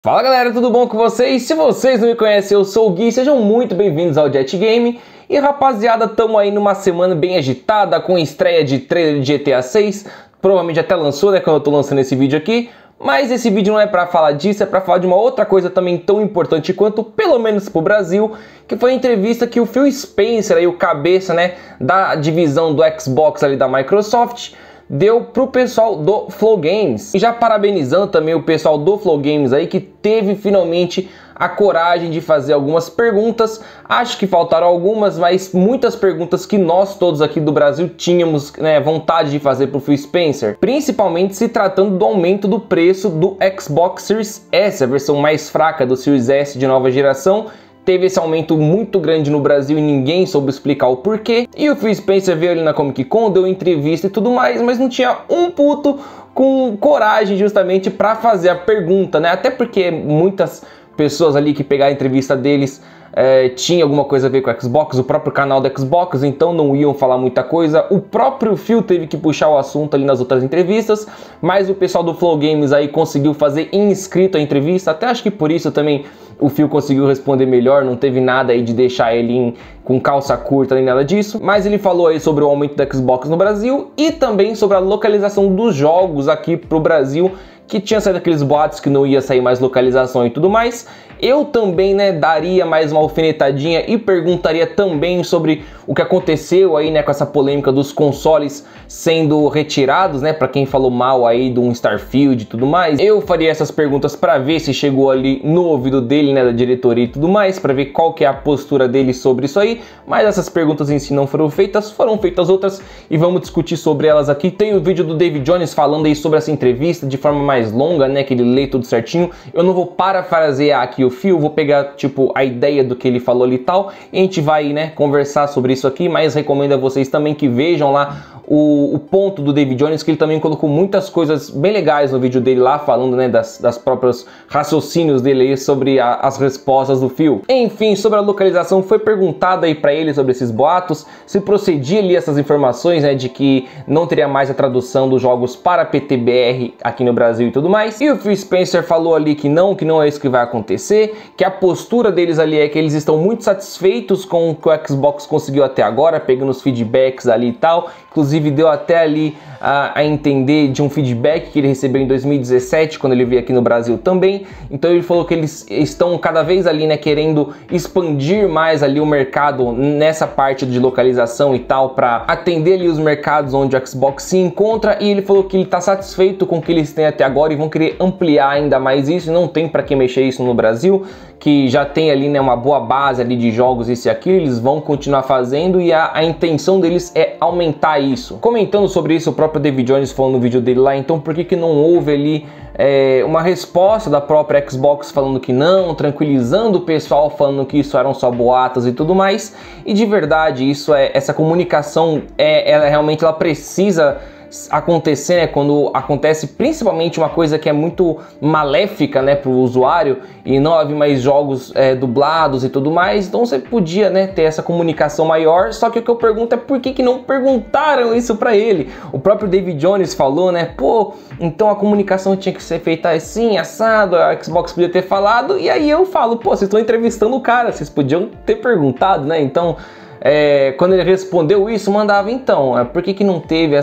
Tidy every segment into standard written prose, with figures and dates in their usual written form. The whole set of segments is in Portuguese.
Fala galera, tudo bom com vocês? Se vocês não me conhecem, eu sou o Gui, sejam muito bem-vindos ao Jet Game. E rapaziada, tamo aí numa semana bem agitada, com estreia de trailer de GTA 6. Provavelmente até lançou, né, quando eu tô lançando esse vídeo aqui. Mas esse vídeo não é pra falar disso, é pra falar de uma outra coisa também tão importante quanto, pelo menos pro Brasil, que foi a entrevista que o Phil Spencer, aí, o cabeça, né, da divisão do Xbox ali da Microsoft, deu pro pessoal do Flow Games. E já parabenizando também o pessoal do Flow Games aí, que teve finalmente a coragem de fazer algumas perguntas. Acho que faltaram algumas, mas muitas perguntas que nós todos aqui do Brasil tínhamos, né, vontade de fazer pro Phil Spencer. Principalmente se tratando do aumento do preço do Xbox Series S, a versão mais fraca do Series S de nova geração. Teve esse aumento muito grande no Brasil e ninguém soube explicar o porquê. E o Phil Spencer veio ali na Comic Con, deu entrevista e tudo mais, mas não tinha um puto com coragem justamente para fazer a pergunta, né? Até porque muitas pessoas ali que pegaram a entrevista deles tinha alguma coisa a ver com o Xbox, o próprio canal do Xbox, então não iam falar muita coisa. O próprio Phil teve que puxar o assunto ali nas outras entrevistas, mas o pessoal do Flow Games aí conseguiu fazer inscrito a entrevista, até acho que por isso também o Phil conseguiu responder melhor, não teve nada aí de deixar ele com calça curta nem nada disso. Mas ele falou aí sobre o aumento do Xbox no Brasil e também sobre a localização dos jogos aqui pro Brasil, que tinha saído aqueles boatos que não ia sair mais localização e tudo mais. Eu também, né, daria mais uma alfinetadinha e perguntaria também sobre o que aconteceu aí, né, com essa polêmica dos consoles sendo retirados, né, para quem falou mal aí do Starfield e tudo mais. Eu faria essas perguntas para ver se chegou ali no ouvido dele, né, da diretoria e tudo mais, para ver qual que é a postura dele sobre isso aí. Mas essas perguntas em si não foram feitas outras e vamos discutir sobre elas aqui. Tem o vídeo do David Jones falando aí sobre essa entrevista de forma mais longa, né, que ele lê tudo certinho. Eu não vou parafrasear aqui o Phil, vou pegar tipo a ideia do que ele falou ali e tal, e a gente vai, né, conversar sobre isso aqui, mas recomendo a vocês também que vejam lá o ponto do David Jones, que ele também colocou muitas coisas bem legais no vídeo dele lá, falando, né, das próprios raciocínios dele aí sobre as respostas do Phil. Enfim, sobre a localização, foi perguntado aí pra ele sobre esses boatos, se procedia ali essas informações, né, de que não teria mais a tradução dos jogos para PTBR aqui no Brasil e tudo mais. E o Phil Spencer falou ali que não é isso que vai acontecer, que a postura deles ali é que eles estão muito satisfeitos com o que o Xbox conseguiu até agora, pegando os feedbacks ali e tal. Inclusive deu até ali a entender de um feedback que ele recebeu em 2017, quando ele veio aqui no Brasil também. Então ele falou que eles estão cada vez ali, né, querendo expandir mais ali o mercado nessa parte de localização e tal, para atender ali os mercados onde o Xbox se encontra. E ele falou que ele está satisfeito com o que eles têm até agora e vão querer ampliar ainda mais isso. Não tem para que mexer isso no Brasil, que já tem ali, né, uma boa base ali de jogos, isso e aquilo. Eles vão continuar fazendo e a intenção deles é aumentar isso. Comentando sobre isso, o próprio David Jones falou no vídeo dele lá, então por que não houve ali uma resposta da própria Xbox falando que não, tranquilizando o pessoal, falando que isso eram só boatos e tudo mais. E de verdade, essa comunicação, ela realmente ela precisa acontecer, né, quando acontece principalmente uma coisa que é muito maléfica, né, para o usuário e não havia mais jogos dublados e tudo mais. Então você podia, né, ter essa comunicação maior. Só que o que eu pergunto é por que não perguntaram isso para ele. O próprio David Jones falou, né, pô, então a comunicação tinha que ser feita assim, assado, a Xbox podia ter falado. E aí eu falo, pô, vocês estão entrevistando o cara, vocês podiam ter perguntado, né? Então quando ele respondeu isso, mandava então, por que não teve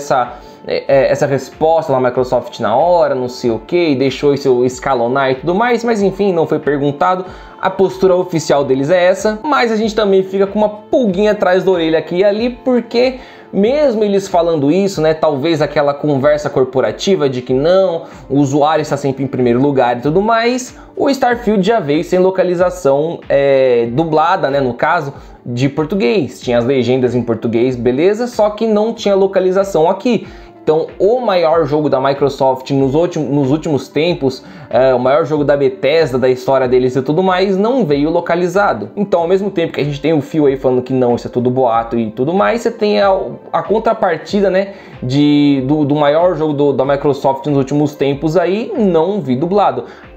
essa resposta da Microsoft na hora, não sei o que, deixou isso escalonar e tudo mais, mas enfim, não foi perguntado. A postura oficial deles é essa, mas a gente também fica com uma pulguinha atrás da orelha aqui e ali, porque mesmo eles falando isso, né, talvez aquela conversa corporativa de que não, o usuário está sempre em primeiro lugar e tudo mais, o Starfield já veio sem localização dublada, né, no caso, de português. Tinha as legendas em português, beleza, só que não tinha localização aqui. Então, o maior jogo da Microsoft nos últimos tempos, o maior jogo da Bethesda, da história deles e tudo mais, não veio localizado. Então, ao mesmo tempo que a gente tem o Phil aí falando que não, isso é tudo boato e tudo mais, você tem a contrapartida, né, do maior jogo da Microsoft nos últimos tempos aí, não vi dublado.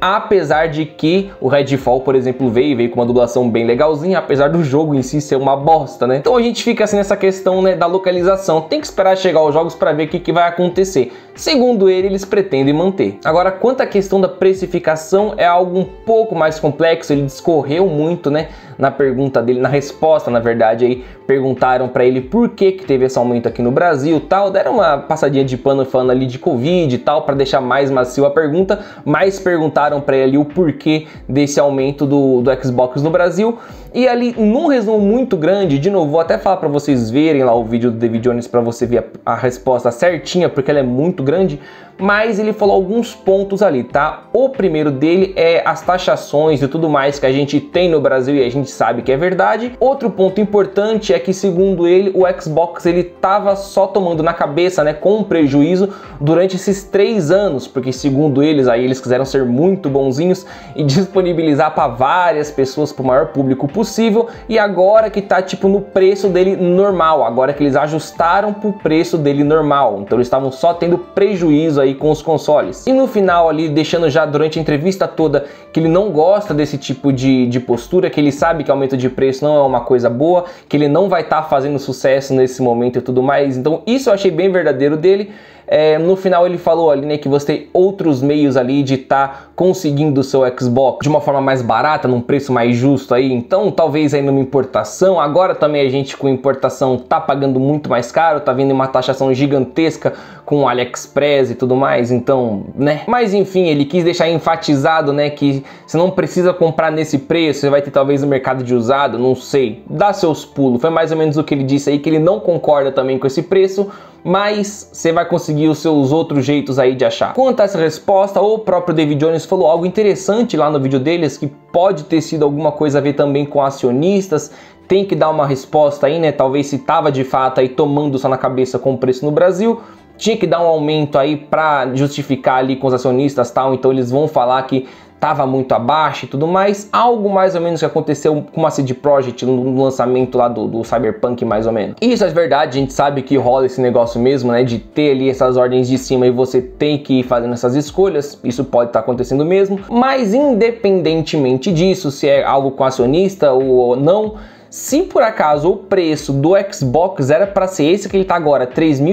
apesar de que o Redfall, por exemplo, veio com uma dublação bem legalzinha, apesar do jogo em si ser uma bosta, né? Então a gente fica assim nessa questão, né, da localização. Tem que esperar chegar os jogos para ver o que vai acontecer. Segundo ele, eles pretendem manter. Agora, quanto à questão da precificação, é algo um pouco mais complexo. Ele discorreu muito, né, na pergunta dele, na resposta, na verdade, aí perguntaram para ele por que teve esse aumento aqui no Brasil, tal, deram uma passadinha de pano falando ali de Covid e tal, para deixar mais macio a pergunta, mas perguntaram para ele o porquê desse aumento do Xbox no Brasil. E ali, num resumo muito grande, de novo, vou até falar para vocês verem lá o vídeo do David Jones para você ver a resposta certinha, porque ela é muito grande, mas ele falou alguns pontos ali, tá? O primeiro dele é as taxações e tudo mais que a gente tem no Brasil e a gente sabe que é verdade. Outro ponto importante é que, segundo ele, o Xbox ele tava só tomando na cabeça, né, com prejuízo durante esses 3 anos, porque segundo eles, aí eles quiseram ser muito bonzinhos e disponibilizar para várias pessoas, para o maior público possível, e agora que tá tipo no preço dele normal, agora que eles ajustaram pro preço dele normal, então eles estavam só tendo prejuízo aí com os consoles. E no final ali, deixando já durante a entrevista toda que ele não gosta desse tipo de postura, que ele sabe que aumento de preço não é uma coisa boa, que ele não vai estar fazendo sucesso nesse momento e tudo mais, então isso eu achei bem verdadeiro dele. No final ele falou ali, né, que você tem outros meios ali de estar conseguindo o seu Xbox de uma forma mais barata, num preço mais justo aí, então talvez aí numa importação. Agora também a gente com importação tá pagando muito mais caro, tá vindo uma taxação gigantesca com o AliExpress e tudo mais, então, né. Mas enfim, ele quis deixar enfatizado, né, que você não precisa comprar nesse preço, você vai ter talvez no mercado de usado, não sei, dá seus pulos. Foi mais ou menos o que ele disse aí, que ele não concorda também com esse preço, mas você vai conseguir os seus outros jeitos aí de achar. Quanto a essa resposta, o próprio David Jones falou algo interessante lá no vídeo deles, que pode ter sido alguma coisa a ver também com acionistas. Tem que dar uma resposta aí, né? Talvez se tava de fato aí tomando só na cabeça com o preço no Brasil, tinha que dar um aumento aí para justificar ali com os acionistas, tal. Então eles vão falar que estava muito abaixo e tudo mais, algo mais ou menos que aconteceu com uma CD Projekt no lançamento lá do Cyberpunk, mais ou menos. Isso é verdade, a gente sabe que rola esse negócio mesmo, né, de ter ali essas ordens de cima e você tem que ir fazendo essas escolhas, isso pode estar acontecendo mesmo, mas independentemente disso, se é algo com acionista ou não, se por acaso o preço do Xbox era para ser esse que ele tá agora,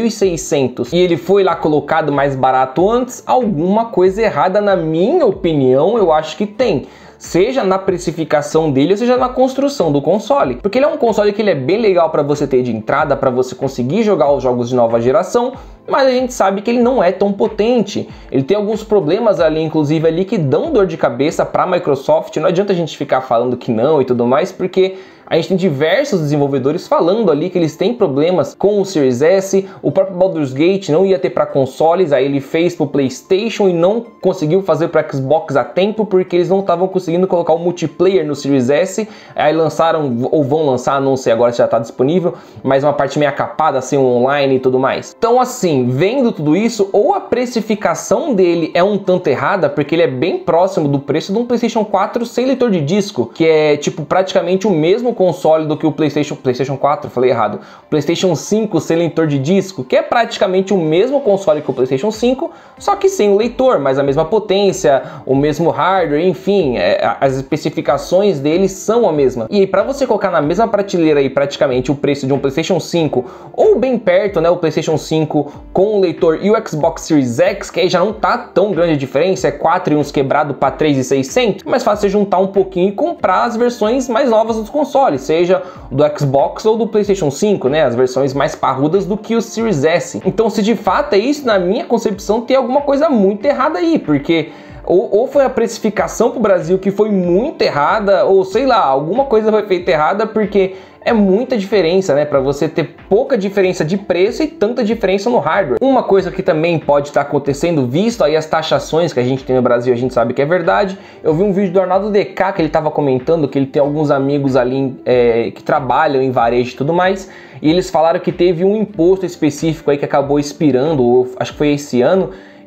3.600, e ele foi lá colocado mais barato antes, alguma coisa errada, na minha opinião, eu acho que tem. Seja na precificação dele, ou seja na construção do console. Porque ele é um console que ele é bem legal para você ter de entrada, para você conseguir jogar os jogos de nova geração, mas a gente sabe que ele não é tão potente. Ele tem alguns problemas ali, inclusive ali, que dão dor de cabeça para a Microsoft. Não adianta a gente ficar falando que não e tudo mais, porque a gente tem diversos desenvolvedores falando ali que eles têm problemas com o Series S. O próprio Baldur's Gate não ia ter para consoles, aí ele fez para o PlayStation e não conseguiu fazer para Xbox a tempo porque eles não estavam conseguindo colocar o multiplayer no Series S. Aí lançaram, ou vão lançar, não sei agora se já está disponível, mas uma parte meio capada, assim, online e tudo mais. Então assim, vendo tudo isso, ou a precificação dele é um tanto errada, porque ele é bem próximo do preço de um PlayStation 4 sem leitor de disco, que é tipo praticamente o mesmo console do que o PlayStation 4, falei errado, PlayStation 5 sem leitor de disco, que é praticamente o mesmo console que o PlayStation 5, só que sem o leitor, mas a mesma potência, o mesmo hardware, enfim, as especificações deles são a mesma. E aí, para você colocar na mesma prateleira aí praticamente o preço de um PlayStation 5, ou bem perto, né, o PlayStation 5 com o leitor e o Xbox Series X, que aí já não tá tão grande a diferença, é 4 e uns quebrado para 3.600, mas fácil você juntar um pouquinho e comprar as versões mais novas dos consoles, seja do Xbox ou do PlayStation 5, né, as versões mais parrudas do que o Series S. Então, se de fato é isso, na minha concepção, tem alguma coisa muito errada aí, porque ou foi a precificação pro Brasil que foi muito errada, ou sei lá, alguma coisa foi feita errada, porque é muita diferença, né, para você ter pouca diferença de preço e tanta diferença no hardware. Uma coisa que também pode estar acontecendo, visto aí as taxações que a gente tem no Brasil, a gente sabe que é verdade. Eu vi um vídeo do Arnaldo DK que ele estava comentando que ele tem alguns amigos ali que trabalham em varejo e tudo mais, e eles falaram que teve um imposto específico aí que acabou expirando, ou acho que foi esse ano,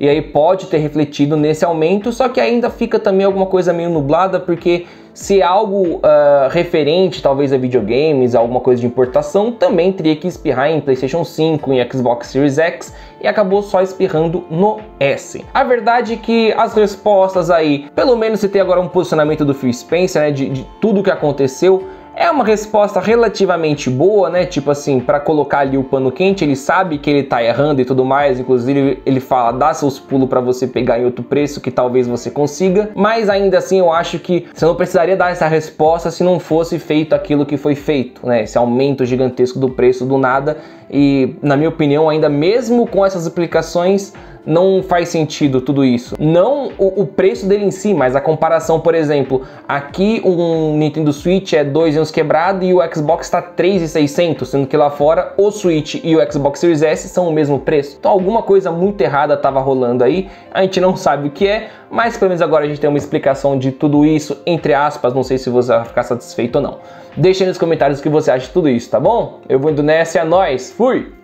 e aí pode ter refletido nesse aumento, só que ainda fica também alguma coisa meio nublada, porque se é algo referente talvez a videogames, alguma coisa de importação, também teria que espirrar em PlayStation 5, em Xbox Series X, e acabou só espirrando no S. A verdade é que as respostas aí, pelo menos se tem agora um posicionamento do Phil Spencer, né, de tudo que aconteceu, é uma resposta relativamente boa, né? Tipo assim, para colocar ali o pano quente, ele sabe que ele tá errando e tudo mais, inclusive ele fala, dá seus pulos para você pegar em outro preço que talvez você consiga, mas ainda assim eu acho que você não precisaria dar essa resposta se não fosse feito aquilo que foi feito, né? Esse aumento gigantesco do preço do nada, e na minha opinião, ainda mesmo com essas explicações, não faz sentido tudo isso. Não o preço dele em si, mas a comparação, por exemplo, aqui um Nintendo Switch é 2 e uns quebrado e o Xbox está 3.600, sendo que lá fora o Switch e o Xbox Series S são o mesmo preço. Então alguma coisa muito errada estava rolando aí, a gente não sabe o que é, mas pelo menos agora a gente tem uma explicação de tudo isso, entre aspas, não sei se você vai ficar satisfeito ou não. Deixa aí nos comentários o que você acha de tudo isso, tá bom? Eu vou indo nessa e é nóis, fui!